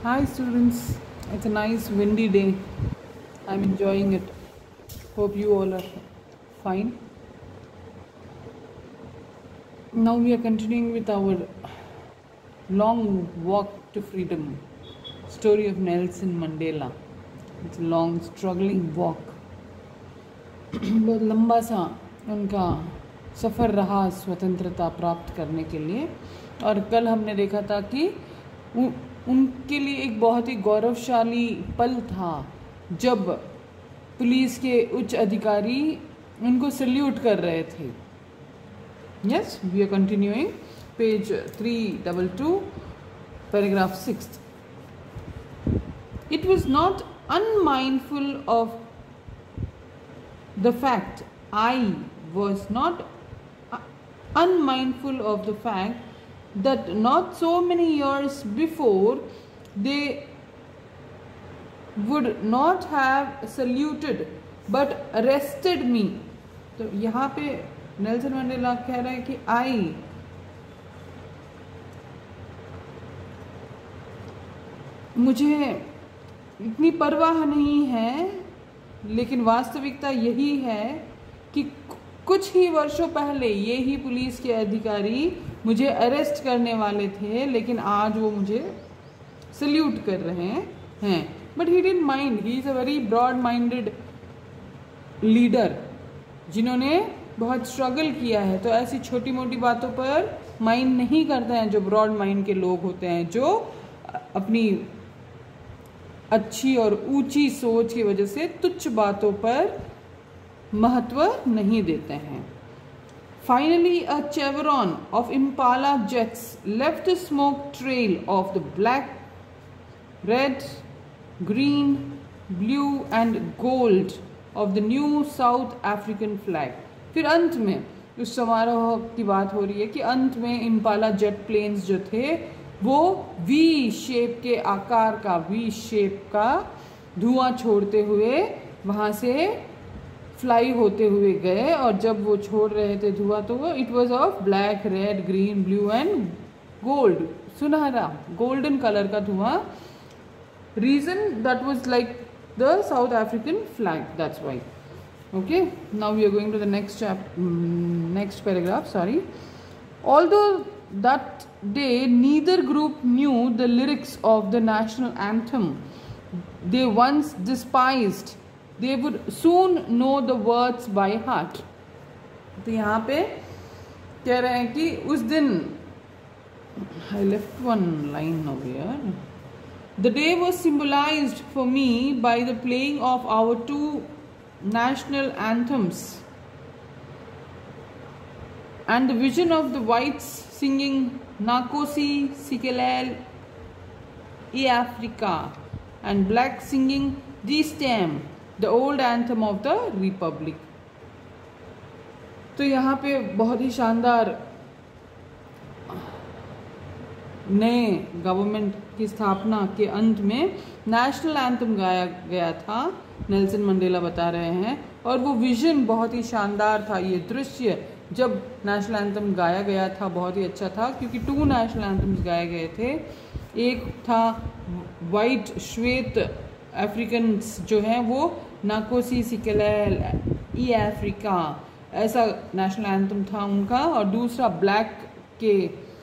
Hi students, it's a nice windy day. I'm enjoying it. Hope you all are fine. Now we are continuing with our long walk to freedom story of Nelson Mandela. It's a long struggling walk. बहुत लंबा सा उनका सफ़र रहा स्वतंत्रता प्राप्त करने के लिए। और कल हमने देखा था कि उनके लिए एक बहुत ही गौरवशाली पल था जब पुलिस के उच्च अधिकारी उनको सल्यूट कर रहे थे। Yes, we are continuing page 322 paragraph 6। It was not unmindful of the fact, I was not unmindful of the fact that not so many years before they would not have saluted but arrested me। तो यहाँ पे Nelson Mandela कह रहे हैं कि मुझे इतनी परवाह नहीं है, लेकिन वास्तविकता यही है कि कुछ ही वर्षों पहले ये ही पुलिस के अधिकारी मुझे अरेस्ट करने वाले थे, लेकिन आज वो मुझे सल्यूट कर रहे हैं। But he didn't mind, he is a very broad minded leader जिन्होंने बहुत स्ट्रगल किया है। तो ऐसी छोटी मोटी बातों पर माइंड नहीं करते हैं जो ब्रॉड माइंड के लोग होते हैं, जो अपनी अच्छी और ऊंची सोच की वजह से तुच्छ बातों पर महत्व नहीं देते हैं। Finally a chevron of Impala jets left the smoke trail of the black, red, green, blue and gold of the new South African flag. फिर अंत में उस समारोह की बात हो रही है कि अंत में इम्पाला जेट प्लेन्स जो थे वो वी शेप के आकार का, वी शेप का धुआं छोड़ते हुए वहाँ से फ्लाई होते हुए गए। और जब वो छोड़ रहे थे धुआं तो वो it was of black, red, green, blue and gold, सुनहरा गोल्डन कलर का धुआं। Reason that was like the South African flag, that's why. Okay, now we are going to the next paragraph. Sorry, although that day neither group knew the lyrics of the national anthem they once despised, they would soon know the words by heart। तो यहाँ पे कह रहे हैं कि उस दिन, I left one line over here, the day was symbolized for me by the playing of our two national anthems and the vision of the whites singing Nkosi Sikelel e Africa and black singing Die Stem, the old anthem of the Republic। तो यहाँ पे बहुत ही शानदार नए government की स्थापना के अंत में नेशनल एंथम गाया गया था, नेल्सन मंडेला बता रहे हैं। और वो विजन बहुत ही शानदार था, ये दृश्य जब नेशनल एंथम गाया गया था बहुत ही अच्छा था, क्योंकि 2 नेशनल एंथम्स गाए गए थे। एक था वाइट श्वेत अफ्रीकन्स जो हैं वो नाकोसी सिकेलेल ई अफ्रीका, ऐसा नेशनल एंथम था उनका। और दूसरा ब्लैक के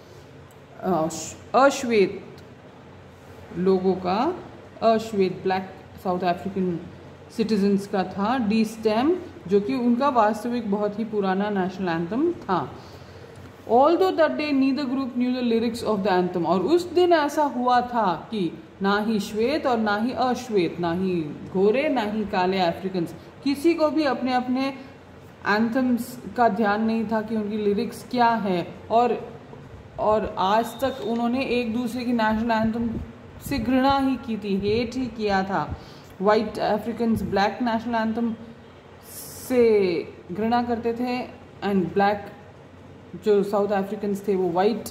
अश्वेत लोगों का, अश्वेत ब्लैक साउथ अफ्रीकन सिटीजन्स का था, डी स्टेम, जो कि उनका वास्तविक बहुत ही पुराना नेशनल एंथम था। Although that day neither group knew the lyrics of the anthem. और उस दिन ऐसा हुआ था कि ना ही श्वेत और ना ही अश्वेत, ना ही गोरे ना ही काले अफ्रीकन्स, किसी को भी अपने अपने एंथम्स का ध्यान नहीं था कि उनकी लिरिक्स क्या है। और आज तक उन्होंने एक दूसरे की नेशनल एंथम से घृणा ही की थी, हेट ही किया था। White Africans black national anthem से घृणा करते थे एंड ब्लैक जो साउथ अफ्रीकन्स थे वो वाइट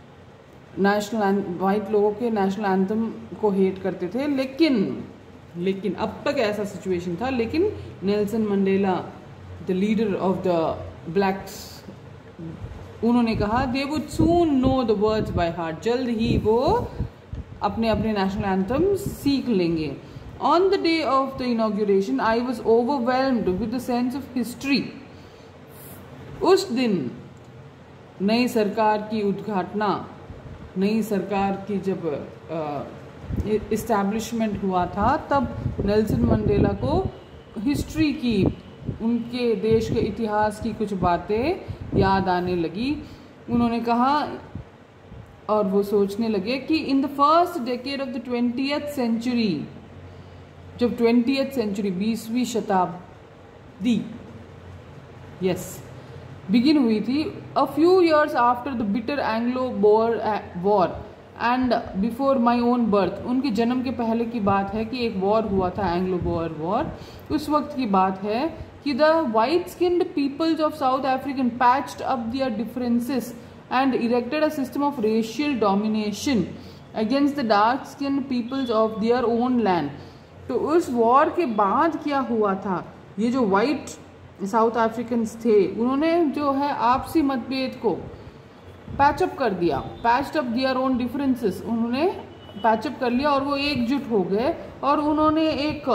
लोगों के नेशनल एंथम को हेट करते थे। लेकिन अब तक ऐसा सिचुएशन था, लेकिन Nelson Mandela the leader of the blacks, उन्होंने कहा they would soon know the words by heart, जल्द ही वो अपने अपने नेशनल एंथम सीख लेंगे। On the day of the inauguration I was overwhelmed with the sense of history. उस दिन नई सरकार की उद्घाटना, नई सरकार की जब इस्टेब्लिशमेंट हुआ था, तब नेल्सन मंडेला को हिस्ट्री की, उनके देश के इतिहास की कुछ बातें याद आने लगी। उन्होंने कहा और वो सोचने लगे कि in the first decade of द 20th सेंचुरी, जब 20th सेंचुरी 20वीं शताब्दी बिगिन हुई थी, a few years after the bitter Anglo Boer war and before my own birth, उनके जन्म के पहले की बात है कि एक वॉर हुआ था, एंग्लो बोअर वॉर। उस वक्त की बात है कि the white skinned peoples of South African patched up their differences and erected a system of racial domination against the dark skinned peoples of their own land. तो उस वॉर के बाद क्या हुआ था, ये जो वाइट साउथ अफ्रीकन्स थे, उन्होंने जो है आपसी मतभेद को पैचअप कर दिया, patched up their own differences, उन्होंने पैचअप कर लिया और वो एकजुट हो गए और उन्होंने एक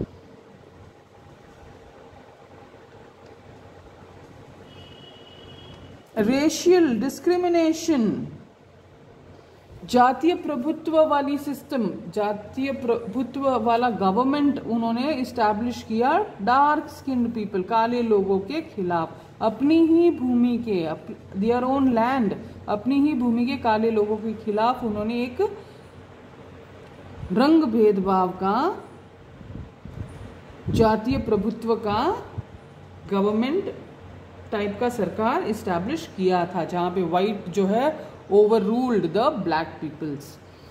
रेशियल डिस्क्रिमिनेशन, जातीय प्रभुत्व वाली सिस्टम, जातीय प्रभुत्व वाला गवर्नमेंट उन्होंने इस्टेब्लिश किया डार्क स्किन्ड पीपल, काले लोगों के खिलाफ, अपनी ही भूमि के, देयर ओन लैंड, अपनी ही भूमि के काले लोगों के खिलाफ उन्होंने एक रंग भेदभाव का, जातीय प्रभुत्व का गवर्नमेंट टाइप का सरकार इस्टेब्लिश किया था, जहां पे वाइट जो है overruled the black peoples.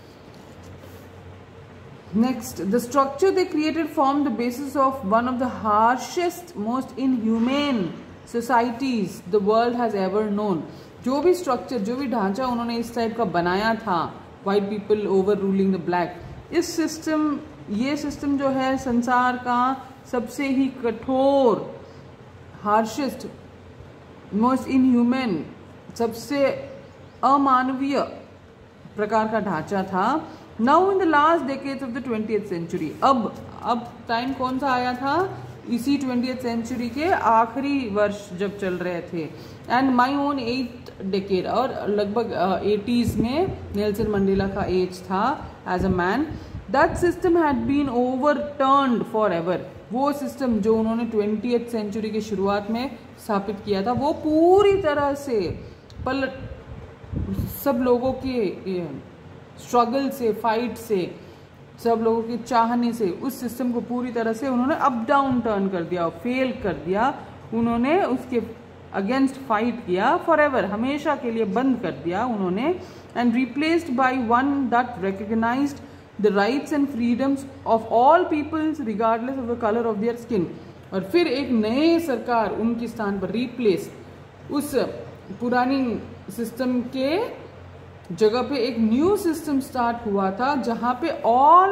Next, the structure they created formed the basis of one of the harshest, most inhumane societies the world has ever known. जो भी स्ट्रक्चर, जो भी ढांचा उन्होंने इस टाइप का बनाया था, white people overruling the black, इस सिस्टम, ये सिस्टम जो है संसार का सबसे ही कठोर, हार्शेस्ट, मोस्ट इनह्यूमन, सबसे अमानवीय प्रकार का ढांचा था। Now in the last decades of द 20th सेंचुरी, अब टाइम कौन सा आया था, इसी 20th सेंचुरी के आखिरी वर्ष जब चल रहे थे, and my own 8th decade, और लगभग 80s में नेल्सन मंडेला का एज था age a man, that system had been overturned for ever. वो सिस्टम जो उन्होंने 20th सेंचुरी की शुरुआत में स्थापित किया था, वो पूरी तरह से पलट, सब लोगों के स्ट्रगल से, फाइट से, सब लोगों के चाहने से उस सिस्टम को पूरी तरह से उन्होंने अप डाउन टर्न कर दिया, फेल कर दिया, उन्होंने उसके अगेंस्ट फाइट किया, फॉर एवर, हमेशा के लिए बंद कर दिया उन्होंने, and replaced by one that recognised the rights and freedoms of all peoples regardless of the colour of their skin. और फिर एक नए सरकार उनके स्थान पर रिप्लेस, उस पुरानी सिस्टम के जगह पे एक न्यू सिस्टम स्टार्ट हुआ था, जहां पे ऑल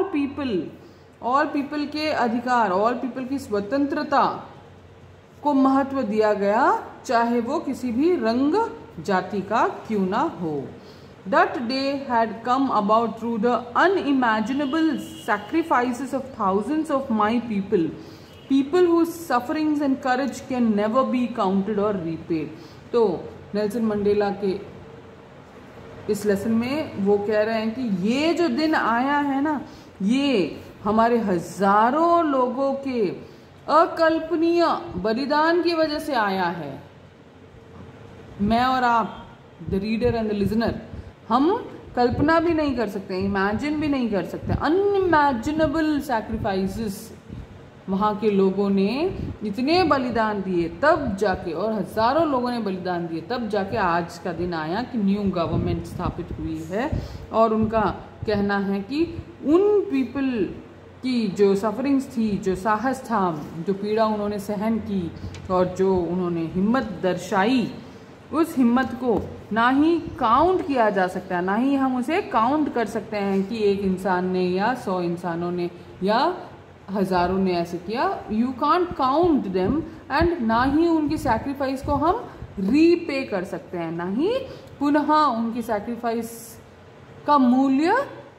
पीपल के अधिकार, ऑल पीपल की स्वतंत्रता को महत्व दिया गया, चाहे वो किसी भी रंग जाति का क्यों ना हो। That day had come about through the unimaginable sacrifices of thousands of my people whose sufferings and courage can never be counted or repaid. तो नेल्सन मंडेला के इस लेसन में वो कह रहे हैं कि ये जो दिन आया है ना, ये हमारे हजारों लोगों के अकल्पनीय बलिदान की वजह से आया है। मैं और आप, the reader and the listener, हम कल्पना भी नहीं कर सकते, इमेजिन भी नहीं कर सकते। अनइमेजिनेबल सैक्रिफाइसेस वहाँ के लोगों ने इतने बलिदान दिए तब जाके, और हजारों लोगों ने बलिदान दिए तब जाके आज का दिन आया कि न्यू गवर्नमेंट स्थापित हुई है। और उनका कहना है कि उन पीपल की जो सफरिंग्स थी, जो साहस था, जो पीड़ा उन्होंने सहन की और जो उन्होंने हिम्मत दर्शाई, उस हिम्मत को ना ही काउंट किया जा सकता है, ना ही हम उसे काउंट कर सकते हैं कि एक इंसान ने या 100 इंसानों ने या हजारों ने ऐसे किया। You can't count them, and ना ही उनकी सैक्रिफाइस को हम रीपे कर सकते हैं, ना ही पुनः उनकी सैक्रिफाइस का मूल्य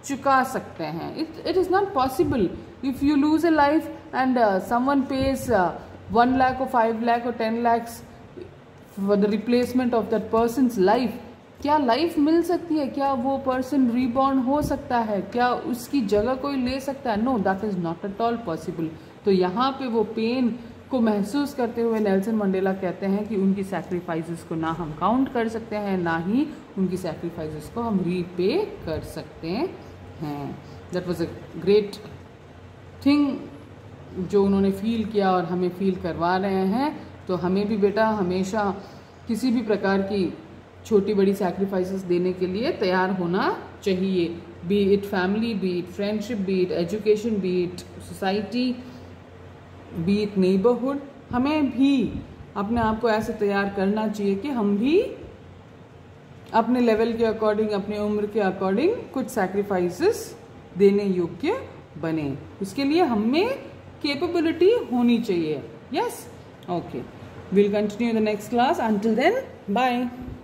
चुका सकते हैं. It is not possible. If you lose a life and someone pays 1 lakh or 5 lakh or 10 lakhs for the replacement of that person's life, क्या लाइफ मिल सकती है? क्या वो पर्सन रीबॉर्न हो सकता है? क्या उसकी जगह कोई ले सकता है? No, that is not at all possible. तो यहाँ पे वो पेन को महसूस करते हुए नेल्सन मंडेला कहते हैं कि उनकी सैक्रिफाइसेस को ना हम काउंट कर सकते हैं, ना ही उनकी सैक्रिफाइसेस को हम रीपे कर सकते हैं. That was a great thing जो उन्होंने फील किया और हमें फील करवा रहे हैं. तो हमें भी बेटा हमेशा किसी भी प्रकार की छोटी बड़ी सैक्रिफाइसेस देने के लिए तैयार होना चाहिए. Be it family, be it friendship, be it education, be it society, be it neighbourhood. हमें भी अपने आप को ऐसे तैयार करना चाहिए कि हम भी अपने लेवल के अकॉर्डिंग, अपनी उम्र के अकॉर्डिंग कुछ सैक्रिफाइसेस देने योग्य बने. उसके लिए हमें कैपेबिलिटी होनी चाहिए. Yes, okay, we'll continue in the next class. Until then, bye.